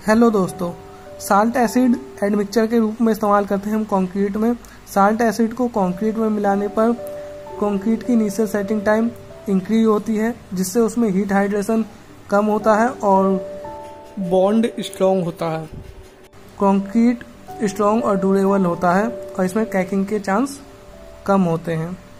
Hello दोस्तों, salt acid admixture के रूप में इस्तेमाल करते हैं हम कंक्रीट में। साल्ट एसिड को कंक्रीट में मिलाने पर कंक्रीट की इनिशियल सेटिंग टाइम इंक्रीज होती है, जिससे उसमें हीट हाइड्रेशन कम होता है और बॉन्ड स्ट्रॉन्ग होता है। कंक्रीट स्ट्रॉन्ग और ड्यूरेबल होता है और इसमें क्रैकिंग के चांस कम होते हैं।